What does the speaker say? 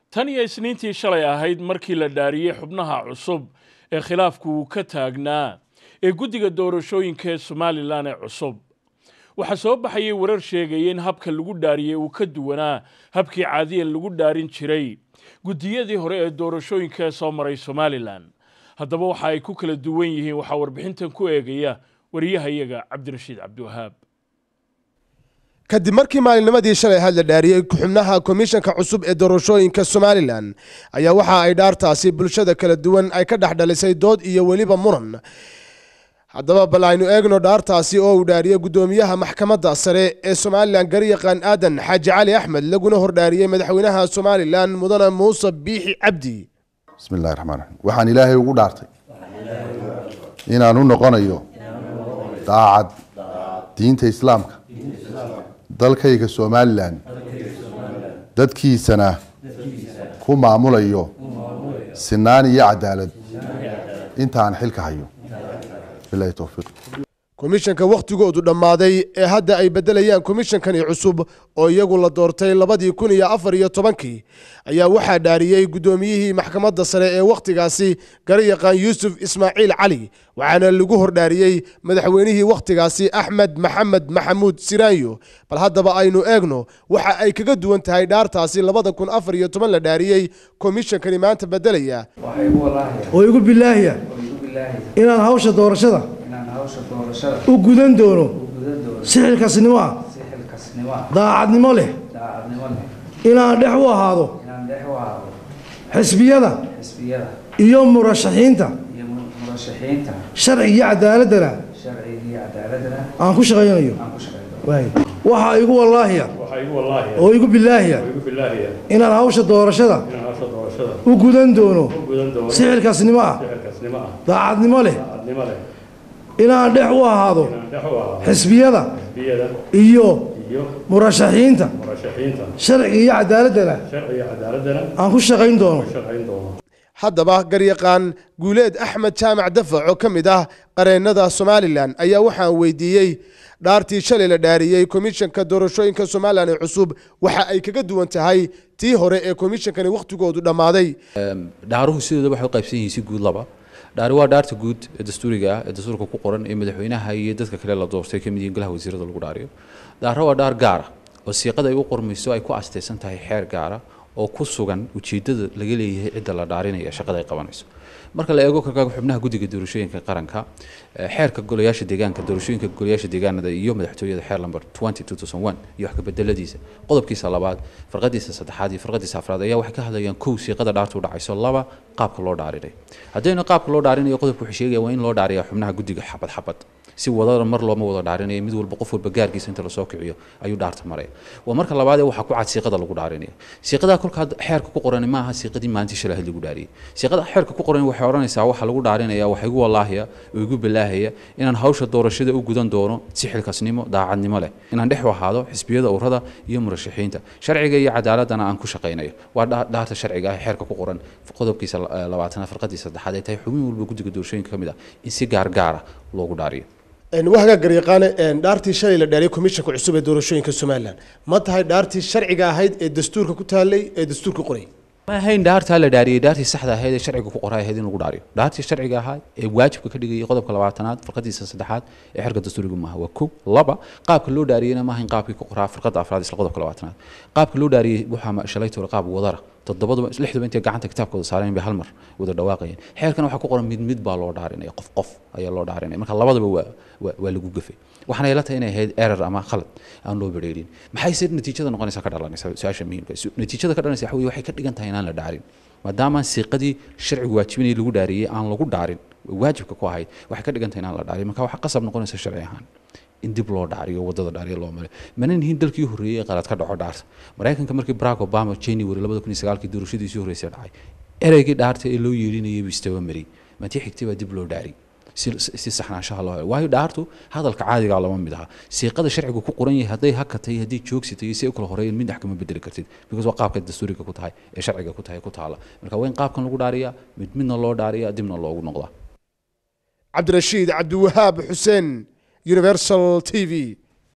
tan iyo isniintii shalay ahayd markii la dhaariyay xubnaha cusub ee khilaafku ka taagnaa ee guddiga doorashooyinka Somaliland ee cusub waxa soo baxay warar sheegay in habka lagu dhaariyay uu ka duwanaa habkii caadiga lagu dhaarin jiray guddiyadii hore ee doorashooyinka soo maray Somaliland haddaba waxa ay ku kala duwan yihiin waxa warbixintan ku eegaya wariyahayaga Cabdirashiid Cabdiwahaab kadib markii maalinimadii shalay la dhaariyay xubnaha komishanka cusub ee doorashooyinka Somaliland ayaa waxa ay dhaartaasi bulshada kala duwan ay ka dhaxdhalisay dood iyo waliba muran haddaba bal aynu eegno dhaartaasi oo uu dhaariyay gudoomiyaha maxkamadda sare ee Somaliland Garyaqaan Aadan Xaaji Cali Axmed laguna hor dhaariyay madaxweynaha Somaliland Mudane Muuse Biixi Cabdi bismillaahir rahmaanir rahiim waxaan ilaahay ugu dhaartay inaan u noqonayo daacad diinta islaamka dalkayga Somaliland dadkiisana ku maamulayo sinaan iyo cadaalad intaan xilka hayo billahi tawfiiq komishanka waqtigoodu dhamaaday ee hadda ay bedelayaan komishankani cusub oo iyagu la doortay 2014 ayaa waxa dhaariyay gudoomiyihii maxkamadda sare ee waqtigaasi Garyaqaan Yuusuf Ismaaciil Cali waxaana lagu hor dhaariyay madaxweynihii waqtigaasi Axmed Maxamed Maxamuud Siraayo bal haddaba aynu eegno waxa ay kaga duwan tahay dhaartaasi 2014 la dhaariyay komishankani maanta bedelaya oo igu bilaahiya inaan hawsha doorashada u gudan doono sixilkasnimo daacadnimo leh inaan dhex u ahaado xisbiyada iyo murashaxiinta sharciga iyo cadaaladana aan ku shaqeynayo waxa igu wallaahiya oo igu bilaahiya inaan hawsha doorashada u gudan doono sixilkasnimo daacadnimo leh inaan dhex u ahaado xisbiyada iyo murashaxiinta sharciga iyo cadaaladana aan ku shaqeyn doono haddaba Garyaqaan Guuleed Axmed Jaamac Dafac oo kamid ah qareennada Somaliland ayaa waxaan weydiiyay dhaartii shalay la dhaariyay komishanka doorashooyinka Somaliland ee cusub waxa ay kaga duwan tahay tii hore ee komishankani waqtigoodu dhamaaday dhaaruhu sidoo waxay qaybsan yihiin si guud laba dhaar waa dhaarta guud ee dastuuriga ee dastuurka ku qoran ee madaxweynaha iyo dadka kale la doortay kamid yihiin golaha wasiirada lagu dhaariyo dhaar waa dhaar gaar ah oo siiqada ay u qormayso ay ku asteysan tahay xeer gaar ah oo ku sugan ujeedada laga leeyahay cid la dhaarinayo shaqada ay qabanayso marka la eego kaga xubnaha guddiga doorashooyinka qaranka xeerka golayaasha deegaanka doorashooyinka golayaasha deegaanada iyo madaxtooyada xeer number 20/2001 iyo wax ka bedeladiisa qodobkiisa labaad farqadiisa saddexaad iyo farqadiisa afraad ayaa wax ka hadlayaan kow siiqada dhaartu u dhacayso laba qaabka loo dhaarinayo haddayna qaabka loo dhaarinayo qodobku wuxuu sheegaya waa in loo dhaariyo xubnaha guddiga xabad si wadada mar looma wada dhaarinayo mid walba qof walba gaarkiisa inta la soo kiciyo ayuu dhaarta maray waa marka labaad waxa ku cad siiqada lagu dhaarinayo siiqada kolka xeerka ku qoran ma aha siiqadii maanta shalay lagu dhaariyay siiqada xeerka ku qoran waxay oranaysaa waxa lagu dhaarinaya waxa igu wallaahiya oo igu bilaahaya inaan hawsha doorashada u gudan doono si xilkasnimo daacadnimo leh inaan dhex u ahaado xisbiyada ururada iyo murashaxiinta sharciga iyo cadaaladana aan ku shaqeynayo waa dhaarta sharciga ah xeerka ku qoran qodobkiisa 20 farqadiisa saddexaad ay tahay xubin walba guddiga doorashooyinka kamid ah in si gaar ah loogu dhaariyo waxa Garyaqaan dhaartii shalay la dhaariyay komishanka cusub ee doorashooyinka Somaliland ma tahay dhaartii sharciga ahayd ee dastuurka ku taalay ee dastuurka qoray ma hayn dhaarta la dhaariyay dhaartii saxda ahayd ee sharciga ku qoray ahayd in lagu dhaariyo dhaartii sharciga ahayd ee waajibka ka dhigay qodobka 20aad farqadiisa saddexaad ee xeerka dastuuriga ma waa ku laba qaabka loo dhaariyayna ma hayn qaabkii ku qoraa farqada afraad isla qodobka 20aad qaabka loo dhaariyay waxa shalay toor qaab wadara todobada 60 inta gacanta kitaabkooda saareen bay hal mar wada dhawaaqayeen xeerkan waxa ku qoran mid baa loo dhaarinaya qof ayaa loo dhaarinaya marka labadaba waa lagu gafay waxana ay la tahay inay ahayd error ama khalad aan loo bareerin maxay sir natiijada noqonaysa ka dhalanaysa su'aasha muhiimka natiijada ka dhalanaysa waxay ka dhigan tahay inaan la dhaarin maadaama siiqadii sharcigu waajibinay lagu dhaariyay aan lagu dhaarin waajibka ku ahayd waxay ka dhigan tahay inaan la dhaarin marka waxa qasab noqonaysa sharci ahaan in dib loo dhaariyo wadada dhaariyo loo maray manan hin dalkii horeeyay qalad ka dhaco dhaarta Mareykanka markii Barack Obama January 2009 doorashadiisii horeysay dhacay ereygii dhaarta ee loo yeerinayay bistawa mari matii xigtay baa dib loo dhaari si saxnaanshaha loo waayo dhaartu hadalka caadiga lama mid aha siiqada sharcigu ku qoran yahay haday hakatay hadii joogsitay si kala horeeyeen mid xakama bedeli kartid because waa qaabka dastuuriga ku tahay ee sharciga ku tahay ku taala marka waa in qaabkan lagu dhaariyaa midna loo dhaariyaa dibna loogu noqdaa Cabdirashiid Cabdiwahaab Xuseen Universal TV